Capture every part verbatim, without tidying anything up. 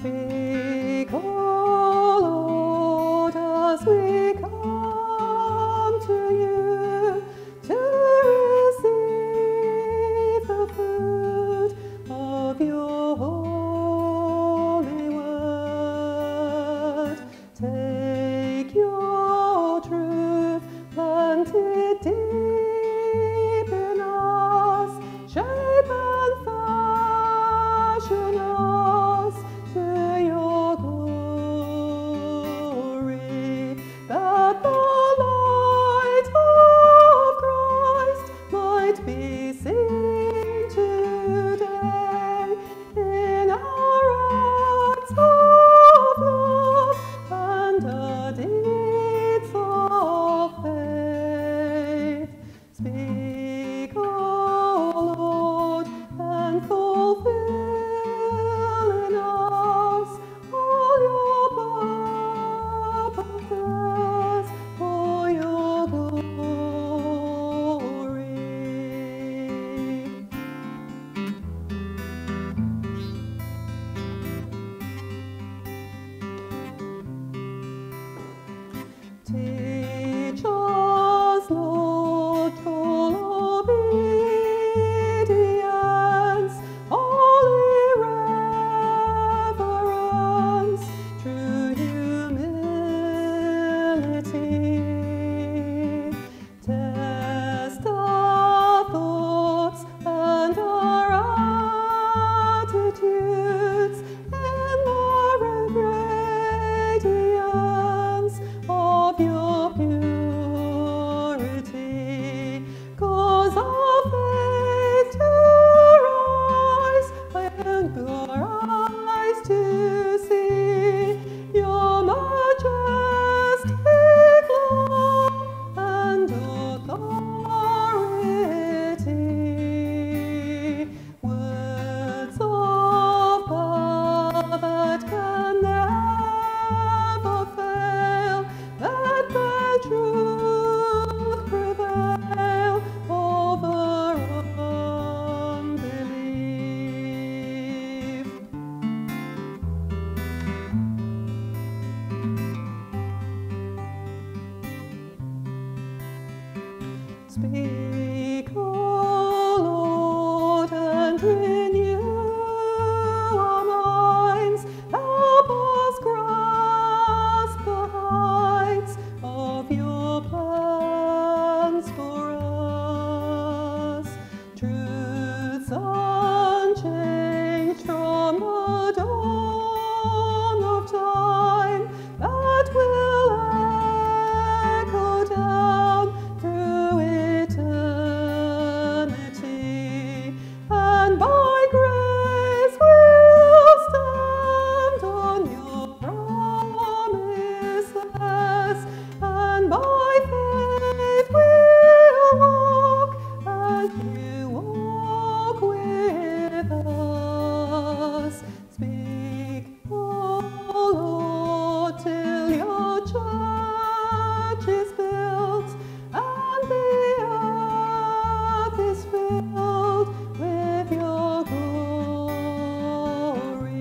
Speak, O Lord, as we come to you to receive the food of your holy word. Take your truth, plant it deep in us, shape and fashion us to your glory, that the light of Christ might be seen today in our acts of love and our deeds of faith. Speak, O Lord, and fulfill in us all your purposes for your glory. Teach us, Lord, full obedience, holy reverence, true humility. Test our thoughts and our attitudes in the radiance of your purity. Cause our faith to rise and our eyes to see your majestic love and authority. Words of power that can never fail, let their truth prevail over unbelief. Speak, O Lord, and renew our minds. Help us grasp the heights of your plans for us. Truths unchanged from the dawn of time that will echo down through eternity, and by grace we'll stand on your promises, and by faith we'll walk as you walk with us. Speak, O Lord, till your church is built and the earth is filled with your glory.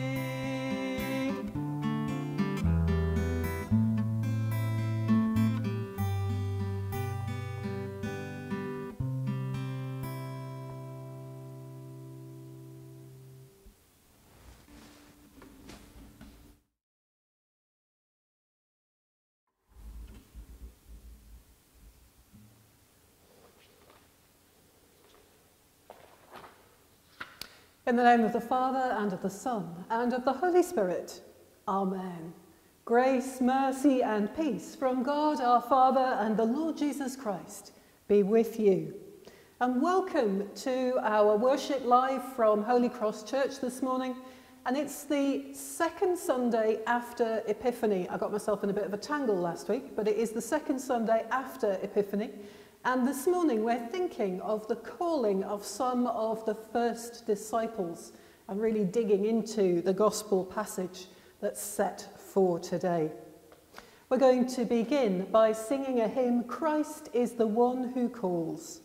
In the name of the Father, and of the Son, and of the Holy Spirit. Amen. Grace, mercy, and peace from God our Father and the Lord Jesus Christ be with you. And welcome to our worship live from Holy Cross Church this morning. And it's the second Sunday after Epiphany. I got myself in a bit of a tangle last week, but it is the second Sunday after Epiphany. And this morning we're thinking of the calling of some of the first disciples and really digging into the gospel passage that's set for today. We're going to begin by singing a hymn, Christ is the One Who Calls.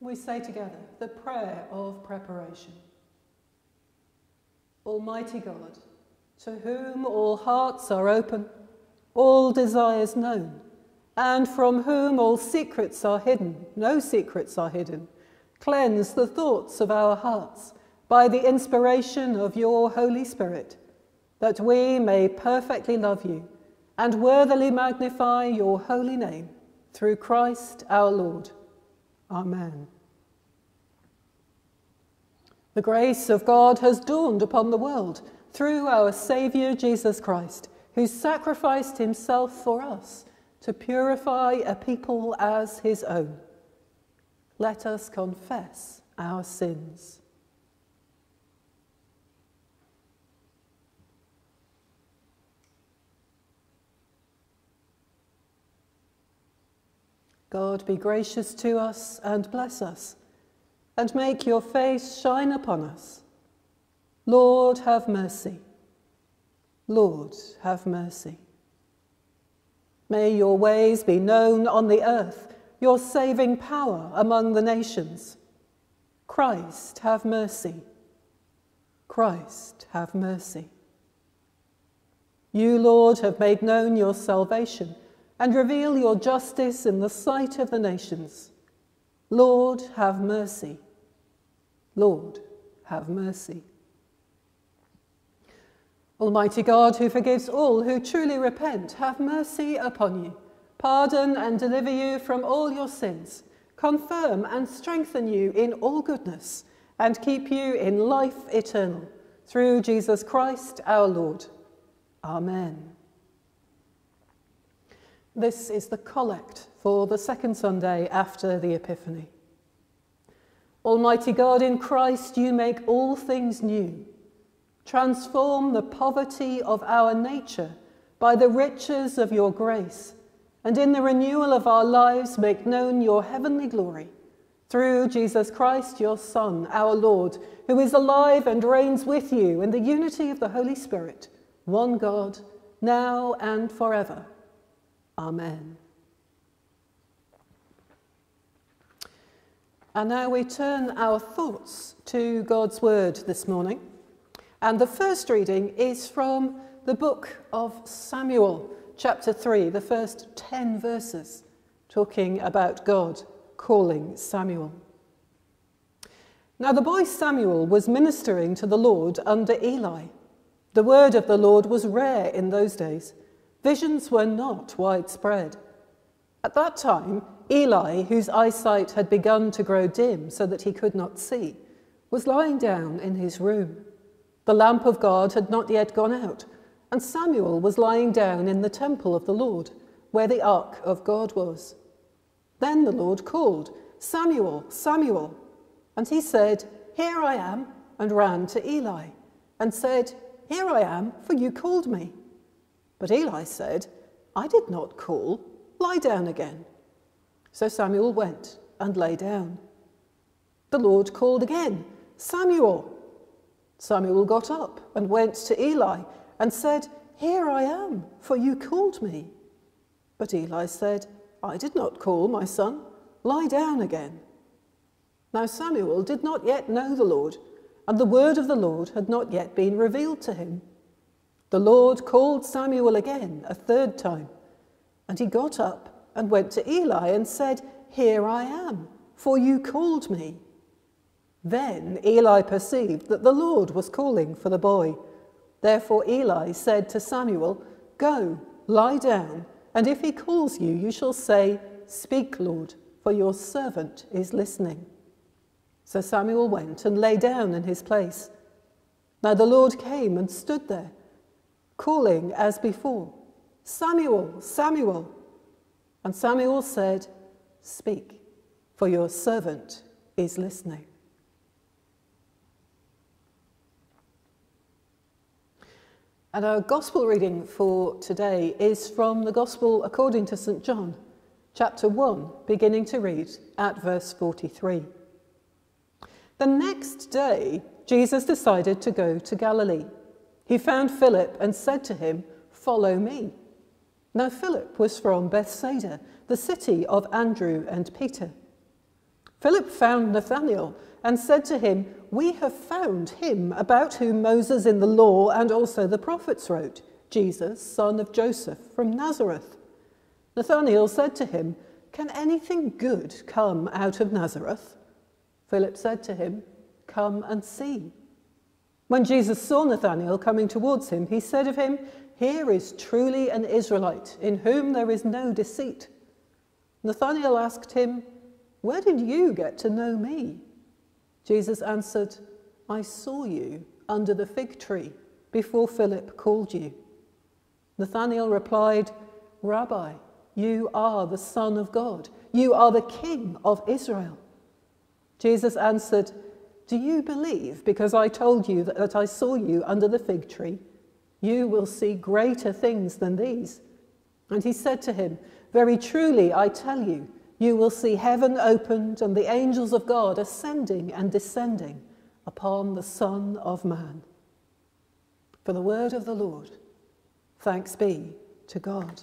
we say together the prayer of preparation. Almighty God, to whom all hearts are open, all desires known, and from whom all secrets are hidden, no secrets are hidden, cleanse the thoughts of our hearts by the inspiration of your Holy Spirit, that we may perfectly love you and worthily magnify your holy name, through Christ our Lord. Amen. The grace of God has dawned upon the world through our Saviour Jesus Christ, who sacrificed himself for us to purify a people as his own. Let us confess our sins. God be gracious to us and bless us, and make your face shine upon us. Lord, have mercy. Lord, have mercy. May your ways be known on the earth, your saving power among the nations. Christ, have mercy. Christ, have mercy. You, Lord, have made known your salvation and reveal your justice in the sight of the nations. Lord, have mercy. Lord, have mercy. Almighty God, who forgives all who truly repent, have mercy upon you, pardon and deliver you from all your sins, confirm and strengthen you in all goodness, and keep you in life eternal, through Jesus Christ our Lord. Amen. This is the collect for the second Sunday after the Epiphany. Almighty God, in Christ you make all things new. Transform the poverty of our nature by the riches of your grace, and in the renewal of our lives make known your heavenly glory. Through Jesus Christ, your Son, our Lord, who is alive and reigns with you in the unity of the Holy Spirit, one God, now and forever. Amen. And now we turn our thoughts to God's word this morning. And the first reading is from the book of Samuel, chapter three, the first ten verses, talking about God calling Samuel. Now the boy Samuel was ministering to the Lord under Eli. The word of the Lord was rare in those days. Visions were not widespread. At that time, Eli, whose eyesight had begun to grow dim so that he could not see, was lying down in his room. The lamp of God had not yet gone out, and Samuel was lying down in the temple of the Lord, where the ark of God was. Then the Lord called, "Samuel, Samuel." And he said, "Here I am," and ran to Eli, and said, "Here I am, for you called me." But Eli said, "I did not call. Lie down again." So Samuel went and lay down. The Lord called again, "Samuel." Samuel got up and went to Eli and said, "Here I am, for you called me." But Eli said, "I did not call, my son. Lie down again." Now Samuel did not yet know the Lord, and the word of the Lord had not yet been revealed to him. The Lord called Samuel again a third time, and he got up and went to Eli and said, "Here I am, for you called me." Then Eli perceived that the Lord was calling for the boy. Therefore Eli said to Samuel, "Go, lie down, and if he calls you, you shall say, 'Speak, Lord, for your servant is listening.'" So Samuel went and lay down in his place. Now the Lord came and stood there, calling as before, "Samuel, Samuel." And Samuel said, "Speak, for your servant is listening." And our gospel reading for today is from the Gospel according to Saint John, chapter one, beginning to read at verse forty-three. The next day, Jesus decided to go to Galilee. He found Philip and said to him, "Follow me." Now Philip was from Bethsaida, the city of Andrew and Peter. Philip found Nathanael and said to him, "We have found him about whom Moses in the law and also the prophets wrote, Jesus, son of Joseph, from Nazareth." Nathanael said to him, "Can anything good come out of Nazareth?" Philip said to him, "Come and see." When Jesus saw Nathanael coming towards him, he said of him, "Here is truly an Israelite, in whom there is no deceit." Nathanael asked him, "Where did you get to know me?" Jesus answered, "I saw you under the fig tree before Philip called you." Nathanael replied, "Rabbi, you are the Son of God. You are the King of Israel." Jesus answered, "Do you believe because I told you that, that I saw you under the fig tree? You will see greater things than these." And he said to him, "Very truly, I tell you, you will see heaven opened and the angels of God ascending and descending upon the Son of Man." For the word of the Lord, thanks be to God.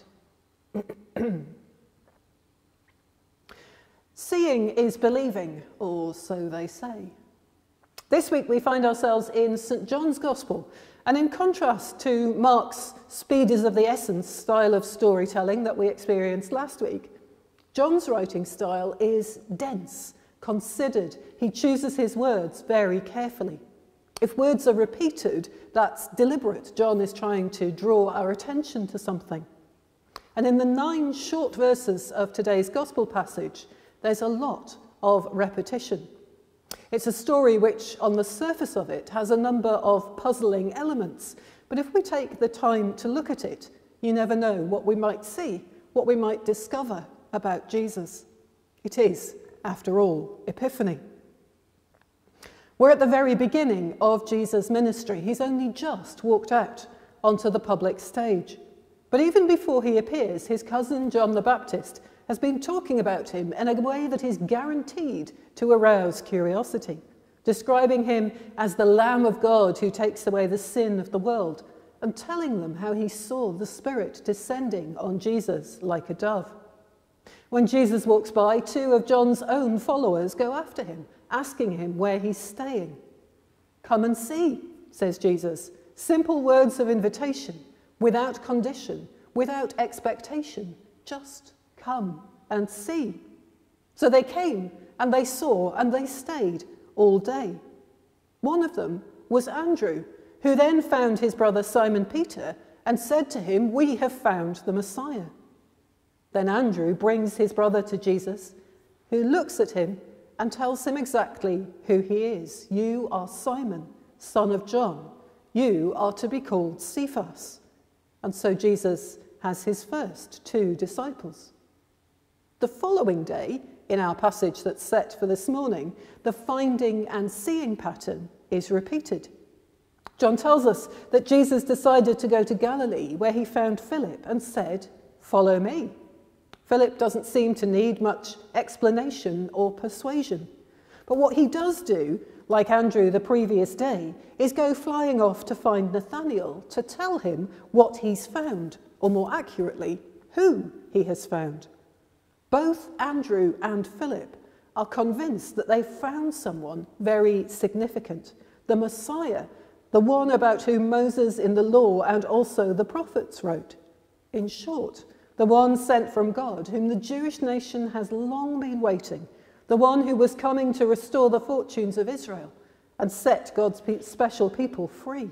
Seeing is believing, or so they say. This week we find ourselves in Saint John's Gospel, and in contrast to Mark's speed is of the essence style of storytelling that we experienced last week, John's writing style is dense, considered. He chooses his words very carefully. If words are repeated, that's deliberate. John is trying to draw our attention to something. And in the nine short verses of today's Gospel passage, there's a lot of repetition. It's a story which, on the surface of it, has a number of puzzling elements. But if we take the time to look at it, you never know what we might see, what we might discover about Jesus. It is, after all, Epiphany. We're at the very beginning of Jesus' ministry. He's only just walked out onto the public stage. But even before he appears, his cousin John the Baptist has been talking about him in a way that is guaranteed to arouse curiosity, describing him as the Lamb of God who takes away the sin of the world, and telling them how he saw the Spirit descending on Jesus like a dove. When Jesus walks by, two of John's own followers go after him, asking him where he's staying. "Come and see," says Jesus. Simple words of invitation, without condition, without expectation. Just come and see. So they came and they saw and they stayed all day. One of them was Andrew, who then found his brother Simon Peter and said to him, "We have found the Messiah." Then Andrew brings his brother to Jesus, who looks at him and tells him exactly who he is. "You are Simon, son of John. You are to be called Cephas." And so Jesus has his first two disciples. The following day, in our passage that's set for this morning, the finding and seeing pattern is repeated. John tells us that Jesus decided to go to Galilee, where he found Philip and said, "Follow me." Philip doesn't seem to need much explanation or persuasion. But what he does do, like Andrew the previous day, is go flying off to find Nathanael to tell him what he's found, or more accurately, who he has found. Both Andrew and Philip are convinced that they've found someone very significant, the Messiah, the one about whom Moses in the law and also the prophets wrote. In short, the one sent from God, whom the Jewish nation has long been waiting, the one who was coming to restore the fortunes of Israel and set God's special people free.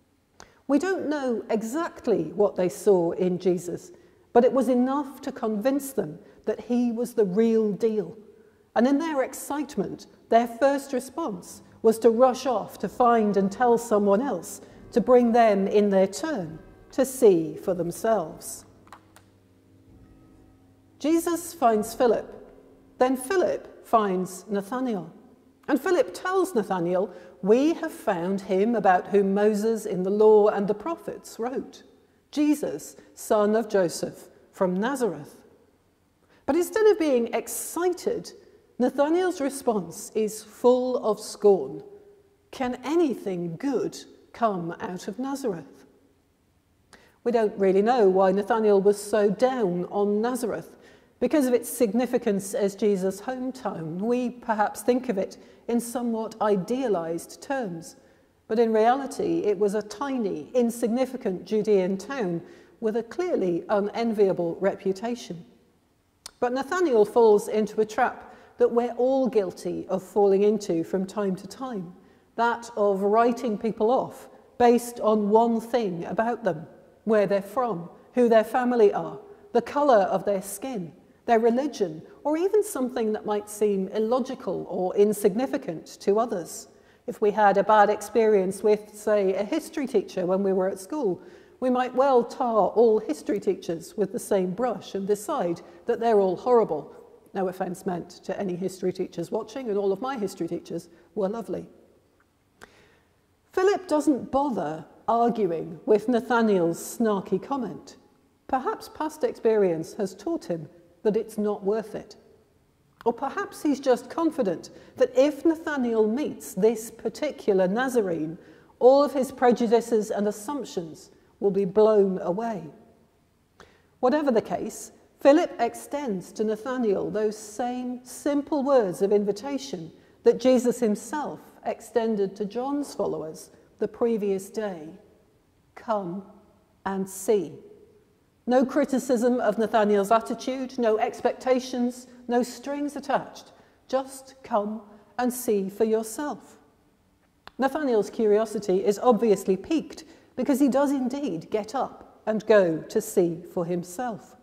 We don't know exactly what they saw in Jesus, but it was enough to convince them that he was the real deal. And in their excitement, their first response was to rush off to find and tell someone else, to bring them in their turn to see for themselves. Jesus finds Philip, then Philip finds Nathanael. And Philip tells Nathanael, "We have found him about whom Moses in the law and the prophets wrote, Jesus, son of Joseph, from Nazareth." But instead of being excited, Nathanael's response is full of scorn. Can anything good come out of Nazareth? We don't really know why Nathanael was so down on Nazareth. Because of its significance as Jesus' hometown, we perhaps think of it in somewhat idealized terms. But in reality, it was a tiny, insignificant Judean town with a clearly unenviable reputation. But Nathanael falls into a trap that we're all guilty of falling into from time to time, that of writing people off based on one thing about them: where they're from, who their family are, the colour of their skin, their religion, or even something that might seem illogical or insignificant to others. If we had a bad experience with, say, a history teacher when we were at school, we might well tar all history teachers with the same brush and decide that they're all horrible. No offence meant to any history teachers watching, and all of my history teachers were lovely. Philip doesn't bother arguing with Nathanael's snarky comment. Perhaps past experience has taught him that it's not worth it. Or perhaps he's just confident that if Nathanael meets this particular Nazarene, all of his prejudices and assumptions will be blown away. Whatever the case, Philip extends to Nathanael those same simple words of invitation that Jesus himself extended to John's followers the previous day. Come and see. No criticism of Nathanael's attitude, no expectations, no strings attached. Just come and see for yourself. Nathanael's curiosity is obviously piqued because he does indeed get up and go to see for himself.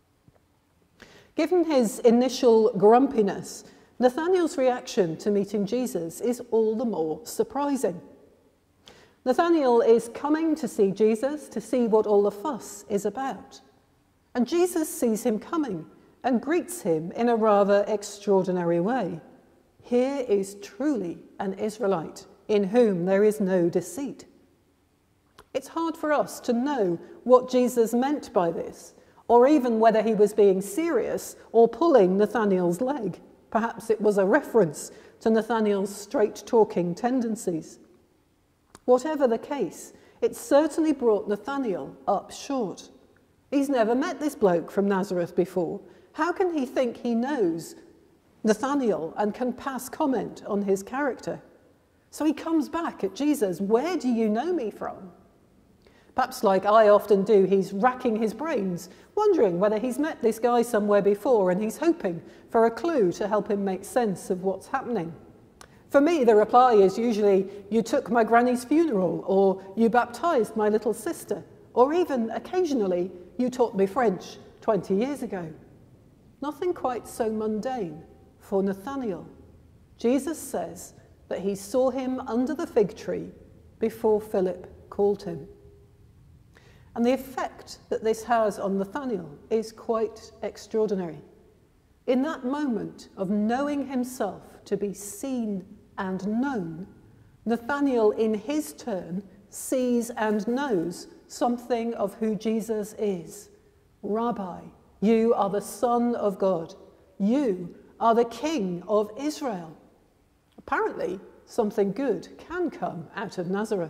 Given his initial grumpiness, Nathanael's reaction to meeting Jesus is all the more surprising. Nathanael is coming to see Jesus, to see what all the fuss is about. And Jesus sees him coming and greets him in a rather extraordinary way. Here is truly an Israelite in whom there is no deceit. It's hard for us to know what Jesus meant by this, or even whether he was being serious or pulling Nathanael's leg. Perhaps it was a reference to Nathanael's straight-talking tendencies. Whatever the case, it certainly brought Nathanael up short. He's never met this bloke from Nazareth before. How can he think he knows Nathanael and can pass comment on his character? So he comes back at Jesus. Where do you know me from? Perhaps like I often do, he's racking his brains, wondering whether he's met this guy somewhere before, and he's hoping for a clue to help him make sense of what's happening. For me, the reply is usually, you took my granny's funeral, or you baptized my little sister, or even, occasionally, you taught me French twenty years ago. Nothing quite so mundane for Nathanael. Jesus says that he saw him under the fig tree before Philip called him. And the effect that this has on Nathanael is quite extraordinary. In that moment of knowing himself to be seen and known, Nathanael in his turn sees and knows something of who Jesus is. Rabbi, you are the Son of God. You are the King of Israel. Apparently, something good can come out of Nazareth.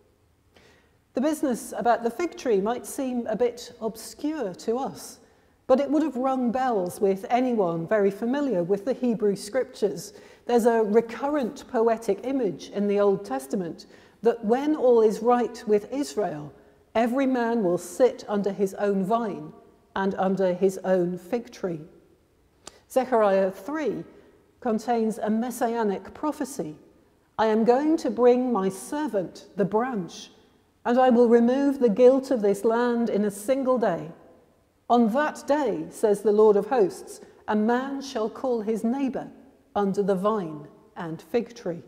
The business about the fig tree might seem a bit obscure to us, but it would have rung bells with anyone very familiar with the Hebrew scriptures. There's a recurrent poetic image in the Old Testament that when all is right with Israel, every man will sit under his own vine and under his own fig tree. Zechariah three contains a messianic prophecy. I am going to bring my servant, the branch, and I will remove the guilt of this land in a single day. On that day, says the Lord of hosts, a man shall call his neighbour under the vine and fig tree.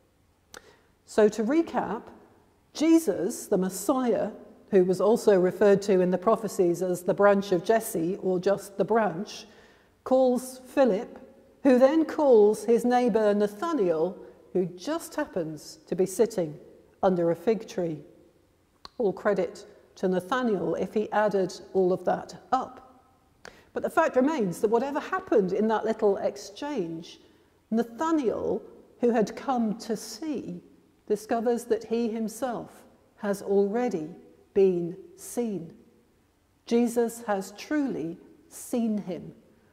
So to recap, Jesus, the Messiah, who was also referred to in the prophecies as the branch of Jesse, or just the branch, calls Philip, who then calls his neighbour Nathanael, who just happens to be sitting under a fig tree. All credit to Nathanael if he added all of that up. But the fact remains that whatever happened in that little exchange, Nathanael, who had come to see, discovers that he himself has already been seen. Jesus has truly seen him,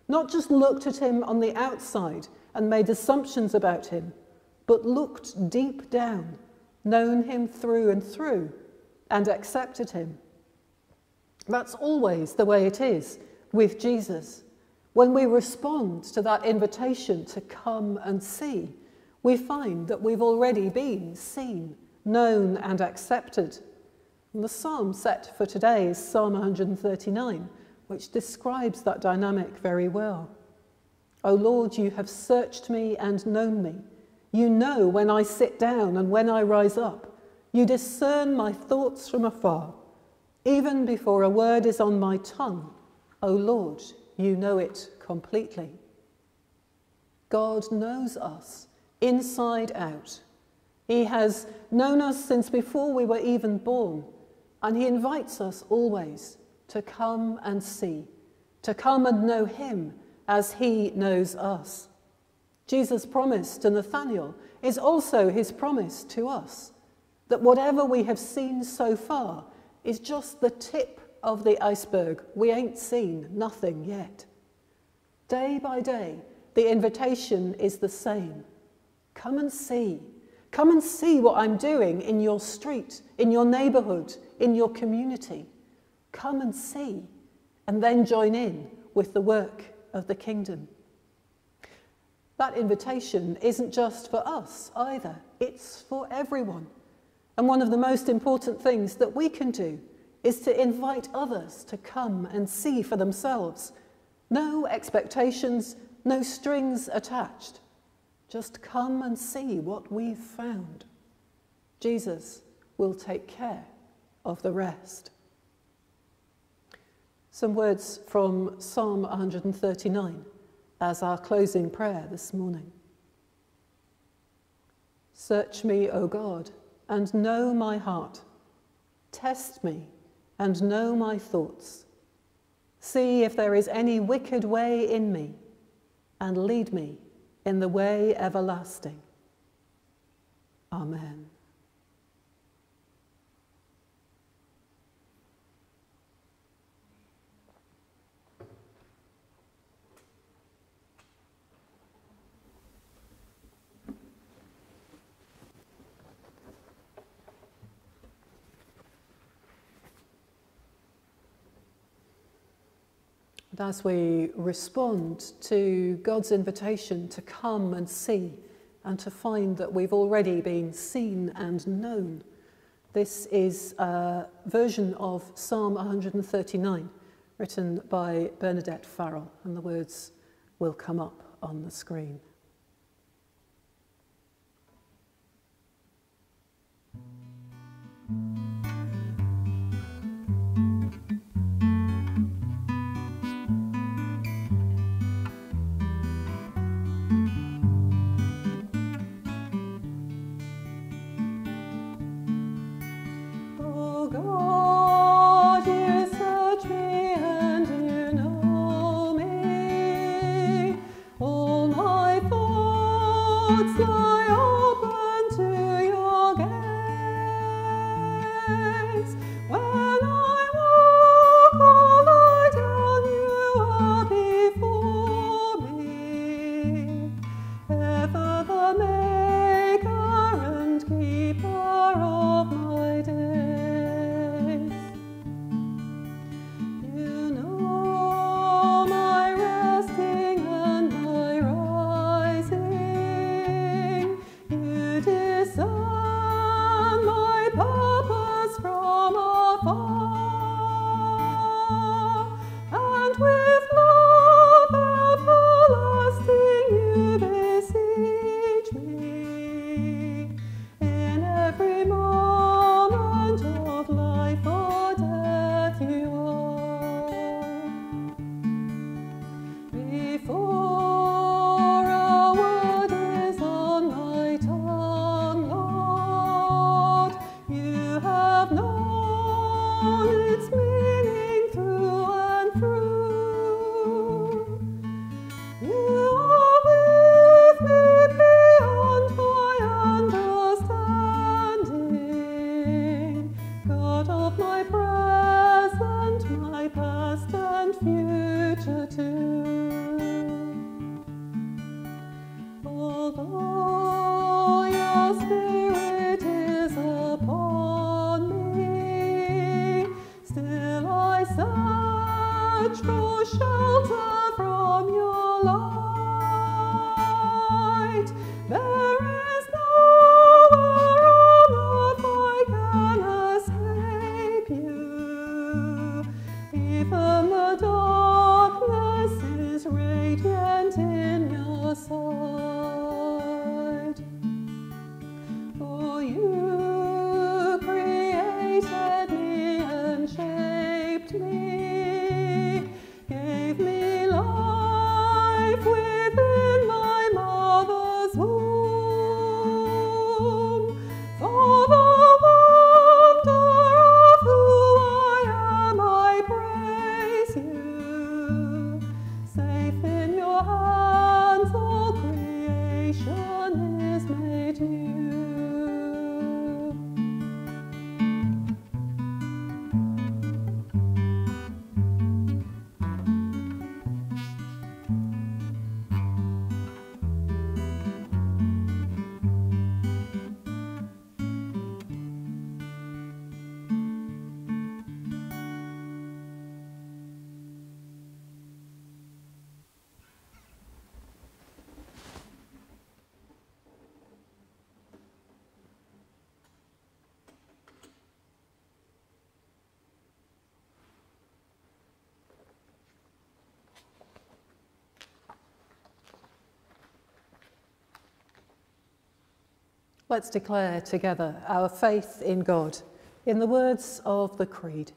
not just looked at him on the outside and made assumptions about him, but looked deep down, known him through and through, and accepted him. That's always the way it is with Jesus. When we respond to that invitation to come and see, we find that we've already been seen, known and accepted. And the psalm set for today is Psalm one hundred thirty-nine, which describes that dynamic very well. O Lord, you have searched me and known me. You know when I sit down and when I rise up. You discern my thoughts from afar. Even before a word is on my tongue, O Lord, you know it completely. God knows us inside out. He has known us since before we were even born, and he invites us always to come and see, to come and know him as he knows us. Jesus' promise to Nathanael is also his promise to us, that whatever we have seen so far is just the tip of the iceberg. We ain't seen nothing yet. Day by day, the invitation is the same. Come and see. Come and see what I'm doing in your street, in your neighbourhood, in your community. Come and see, and then join in with the work of the kingdom. That invitation isn't just for us either, it's for everyone. And one of the most important things that we can do is to invite others to come and see for themselves. No expectations, no strings attached. Just come and see what we've found. Jesus will take care of the rest. Some words from Psalm one hundred thirty-nine as our closing prayer this morning. Search me, O God, and know my heart. Test me and know my thoughts. See if there is any wicked way in me, and lead me in the way everlasting. Amen. As we respond to God's invitation to come and see and to find that we've already been seen and known, this is a version of Psalm one hundred thirty-nine written by Bernadette Farrell, and the words will come up on the screen. Oh, my. no shelter from your light. There is nowhere on earth I can escape you. Even the darkness is radiant in your sight. For you created me and shaped me, gave me life within my mother's womb. For the wonder of who I am, I praise you. Safe in your hands, all creation is made new. Let's declare together our faith in God in the words of the Creed.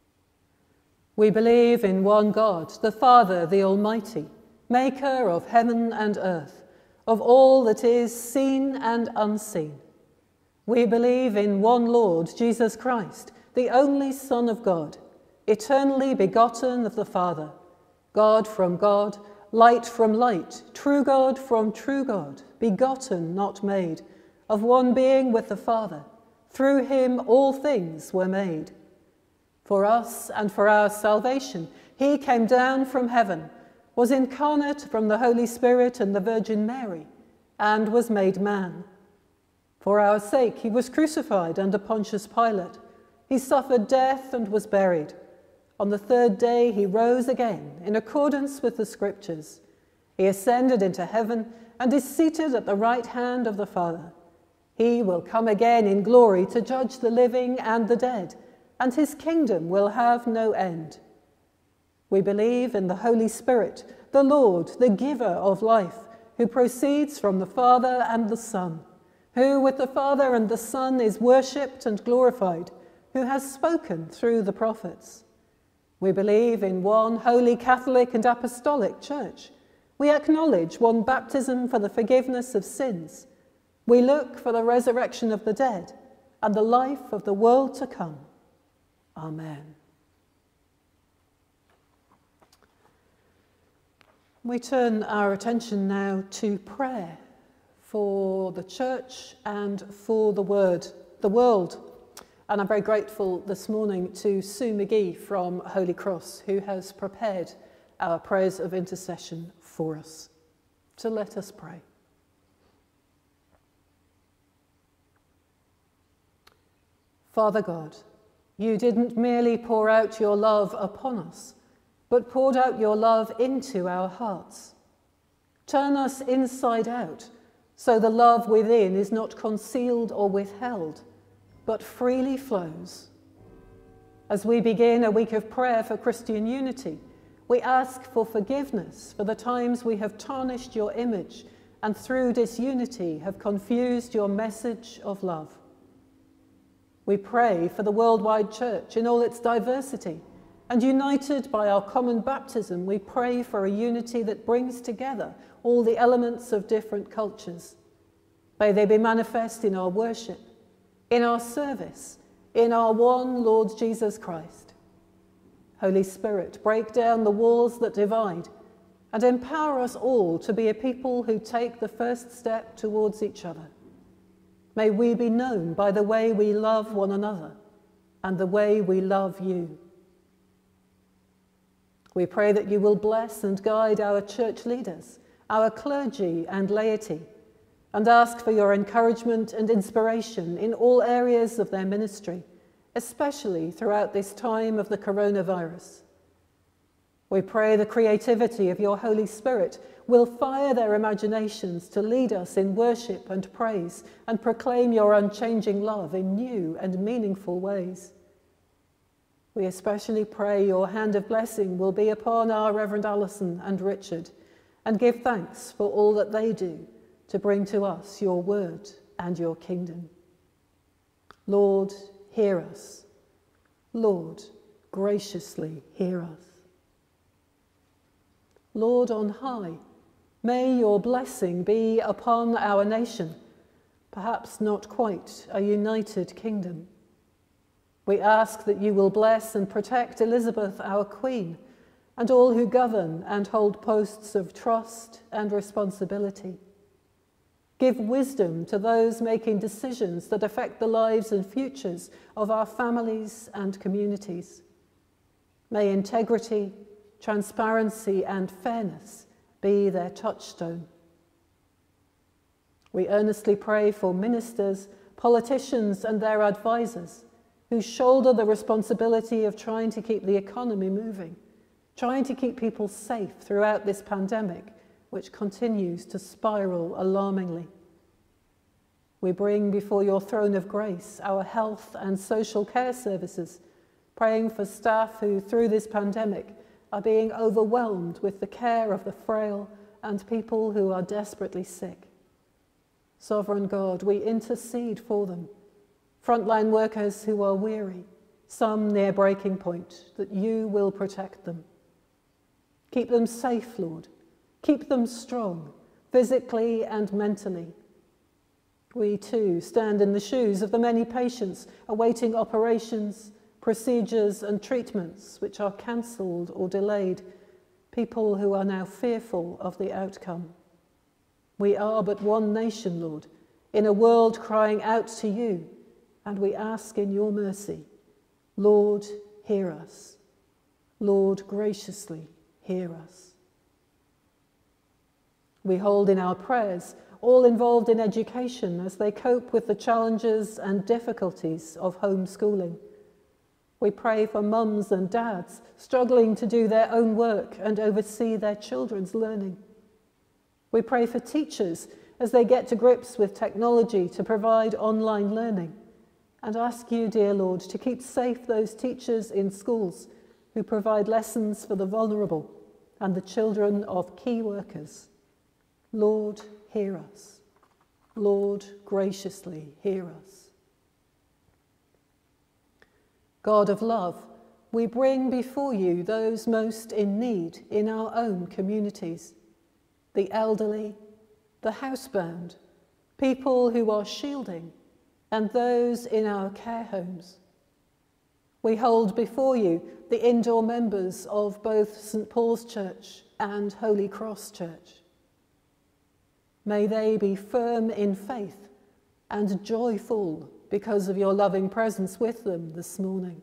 We believe in one God, the Father, the Almighty, maker of heaven and earth, of all that is seen and unseen. We believe in one Lord, Jesus Christ, the only Son of God, eternally begotten of the Father, God from God, light from light, true God from true God, begotten, not made, of one being with the Father. Through him all things were made. For us and for our salvation, he came down from heaven, was incarnate from the Holy Spirit and the Virgin Mary, and was made man. For our sake he was crucified under Pontius Pilate. He suffered death and was buried. On the third day he rose again, in accordance with the Scriptures. He ascended into heaven and is seated at the right hand of the Father. He will come again in glory to judge the living and the dead, and his kingdom will have no end. We believe in the Holy Spirit, the Lord, the giver of life, who proceeds from the Father and the Son, who with the Father and the Son is worshipped and glorified, who has spoken through the prophets. We believe in one holy Catholic and Apostolic Church. We acknowledge one baptism for the forgiveness of sins. We look for the resurrection of the dead and the life of the world to come. Amen. We turn our attention now to prayer for the church and for the word, the world. And I'm very grateful this morning to Sue McGee from Holy Cross, who has prepared our prayers of intercession for us. So let us pray. Father God, you didn't merely pour out your love upon us, but poured out your love into our hearts. Turn us inside out, so the love within is not concealed or withheld, but freely flows. As we begin a week of prayer for Christian unity, we ask for forgiveness for the times we have tarnished your image and through disunity have confused your message of love. We pray for the worldwide church in all its diversity, and united by our common baptism, we pray for a unity that brings together all the elements of different cultures. May they be manifest in our worship, in our service, in our one Lord Jesus Christ. Holy Spirit, break down the walls that divide and empower us all to be a people who take the first step towards each other. May we be known by the way we love one another and the way we love you. We pray that you will bless and guide our church leaders, our clergy and laity, and ask for your encouragement and inspiration in all areas of their ministry, especially throughout this time of the coronavirus. We pray the creativity of your Holy Spirit will fire their imaginations to lead us in worship and praise and proclaim your unchanging love in new and meaningful ways. We especially pray your hand of blessing will be upon our Reverend Alison and Richard, and give thanks for all that they do to bring to us your word and your kingdom. Lord, hear us. Lord, graciously hear us. Lord on high, may your blessing be upon our nation, perhaps not quite a united kingdom. We ask that you will bless and protect Elizabeth, our Queen, and all who govern and hold posts of trust and responsibility. Give wisdom to those making decisions that affect the lives and futures of our families and communities. May integrity, transparency, and fairness be their touchstone. We earnestly pray for ministers, politicians, and their advisors who shoulder the responsibility of trying to keep the economy moving, trying to keep people safe throughout this pandemic, which continues to spiral alarmingly. We bring before your throne of grace our health and social care services, praying for staff who, through this pandemic, are being overwhelmed with the care of the frail and people who are desperately sick. Sovereign God, we intercede for them, frontline workers who are weary, some near breaking point, that you will protect them. Keep them safe, Lord. Keep them strong, physically and mentally. We too stand in the shoes of the many patients awaiting operations, procedures and treatments which are cancelled or delayed, people who are now fearful of the outcome. We are but one nation, Lord, in a world crying out to you, and we ask in your mercy, Lord, hear us. Lord, graciously hear us. We hold in our prayers all involved in education as they cope with the challenges and difficulties of homeschooling. We pray for mums and dads struggling to do their own work and oversee their children's learning. We pray for teachers as they get to grips with technology to provide online learning, and ask you, dear Lord, to keep safe those teachers in schools who provide lessons for the vulnerable and the children of key workers. Lord, hear us. Lord, graciously hear us. God of love, we bring before you those most in need in our own communities, the elderly, the housebound, people who are shielding, and those in our care homes. We hold before you the indoor members of both Saint Paul's Church and Holy Cross Church. May they be firm in faith and joyful because of your loving presence with them this morning.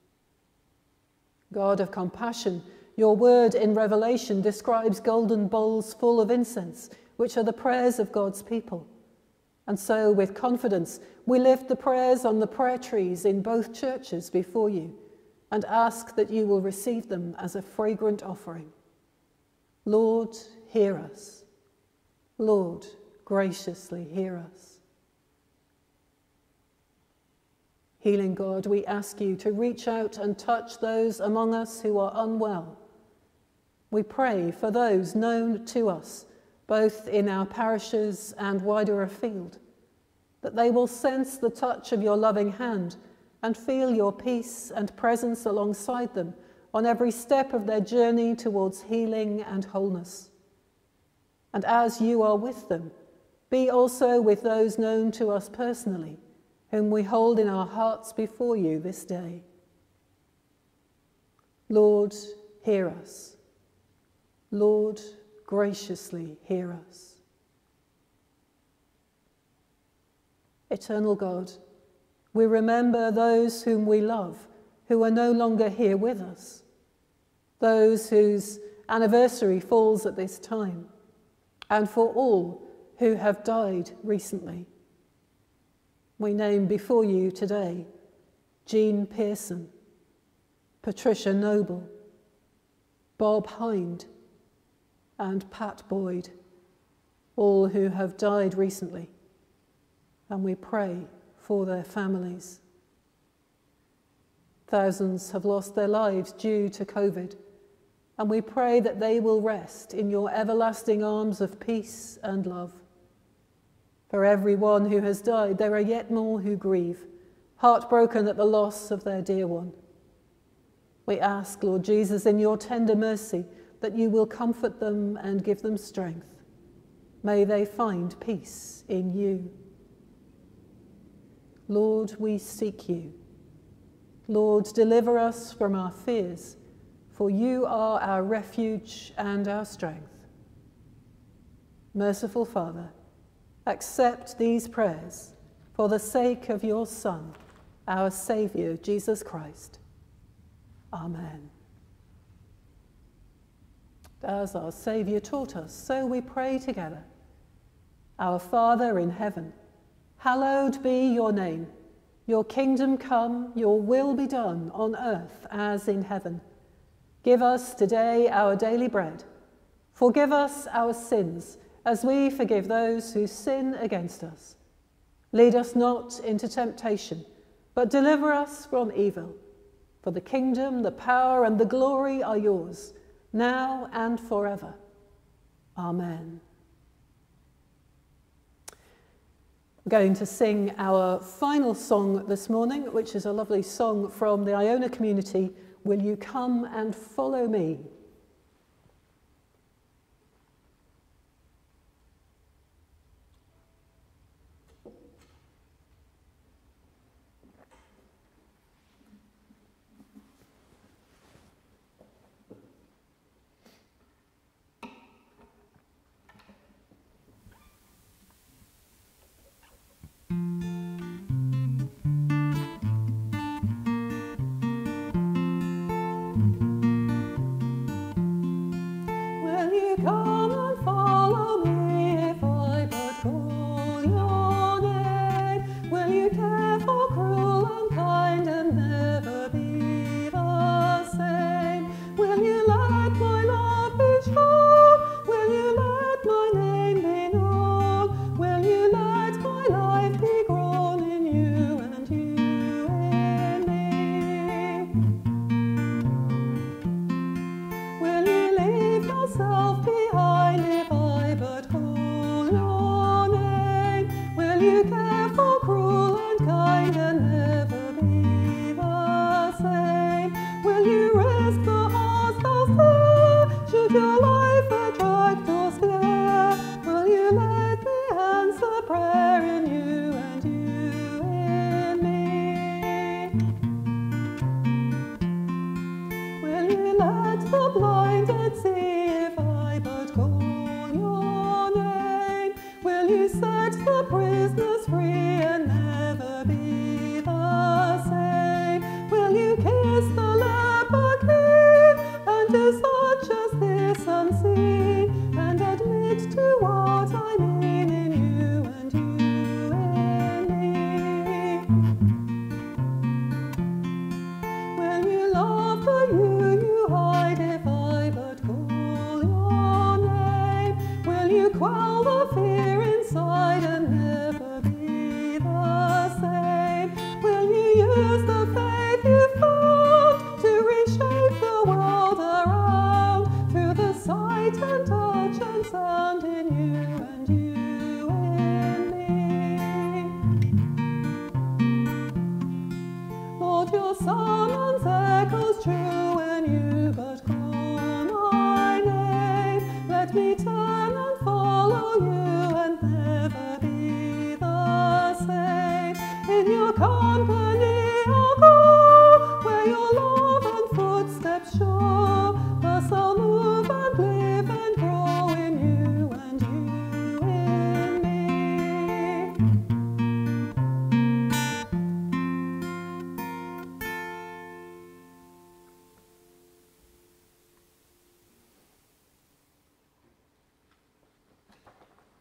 God of compassion, your word in Revelation describes golden bowls full of incense, which are the prayers of God's people. And so, with confidence, we lift the prayers on the prayer trees in both churches before you and ask that you will receive them as a fragrant offering. Lord, hear us. Lord, graciously hear us. Healing God, we ask you to reach out and touch those among us who are unwell. We pray for those known to us, both in our parishes and wider afield, that they will sense the touch of your loving hand and feel your peace and presence alongside them on every step of their journey towards healing and wholeness. And as you are with them, be also with those known to us personally, whom we hold in our hearts before you this day. Lord, hear us. Lord, graciously hear us. Eternal God, we remember those whom we love, who are no longer here with us, those whose anniversary falls at this time, and for all who have died recently. We name before you today Jean Pearson, Patricia Noble, Bob Hind, and Pat Boyd, all who have died recently, and we pray for their families. Thousands have lost their lives due to COVID, and we pray that they will rest in your everlasting arms of peace and love. For every one who has died, there are yet more who grieve, heartbroken at the loss of their dear one. We ask, Lord Jesus, in your tender mercy, that you will comfort them and give them strength. May they find peace in you. Lord, we seek you. Lord, deliver us from our fears, for you are our refuge and our strength. Merciful Father, accept these prayers for the sake of your Son, our Saviour, Jesus Christ. Amen. As our Saviour taught us, so we pray together. Our Father in heaven, hallowed be your name. Your kingdom come, your will be done on earth as in heaven. Give us today our daily bread. Forgive us our sins, as we forgive those who sin against us. Lead us not into temptation, but deliver us from evil. For the kingdom, the power, and the glory are yours, now and forever. Amen. We're going to sing our final song this morning, which is a lovely song from the Iona community, Will You Come and Follow Me?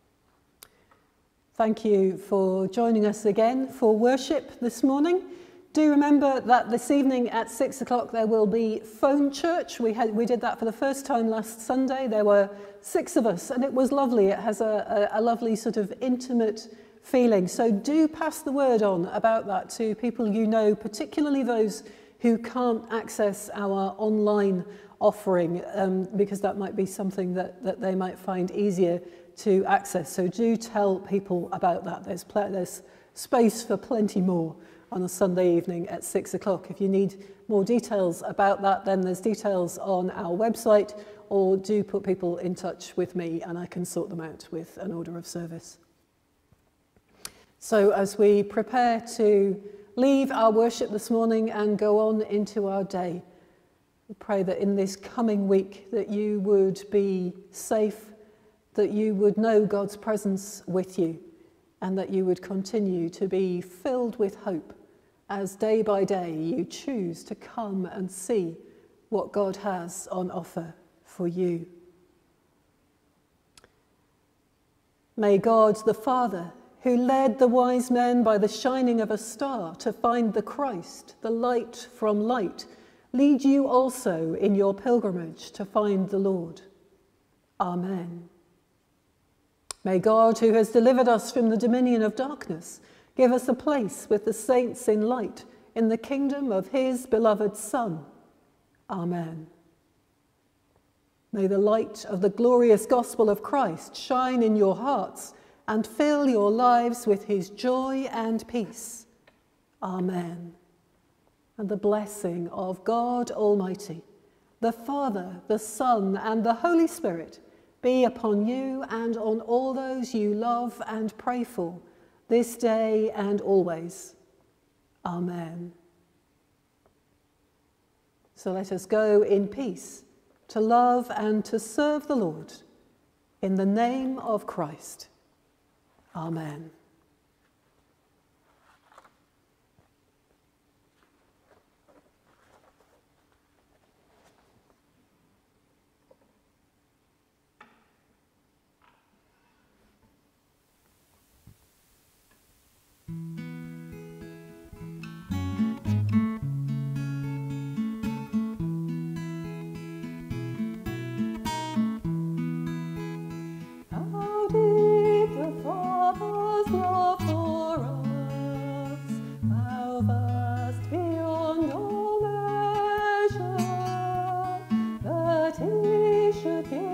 Thank you for joining us again for worship this morning. Do remember that this evening at six o'clock there will be phone church. We had we did that for the first time last Sunday. There were six of us, and it was lovely. It has a, a, a lovely sort of intimate feeling. So do pass the word on about that to people you know, particularly those who can't access our online offering, um, because that might be something that, that they might find easier to access. So do tell people about that. There's, pl- there's space for plenty more on a Sunday evening at six o'clock. If you need more details about that, then there's details on our website, or do put people in touch with me and I can sort them out with an order of service. So as we prepare to leave our worship this morning and go on into our day, we pray that in this coming week that you would be safe, that you would know God's presence with you, and that you would continue to be filled with hope as day by day you choose to come and see what God has on offer for you. May God the Father, who led the wise men by the shining of a star to find the Christ, the light from light, lead you also in your pilgrimage to find the Lord. Amen. May God, who has delivered us from the dominion of darkness, give us a place with the saints in light in the kingdom of his beloved Son. Amen. May the light of the glorious gospel of Christ shine in your hearts and fill your lives with his joy and peace. Amen. And the blessing of God Almighty, the Father, the Son, and the Holy Spirit be upon you and on all those you love and pray for, this day and always. Amen. So let us go in peace to love and to serve the Lord. In the name of Christ. Amen. Should give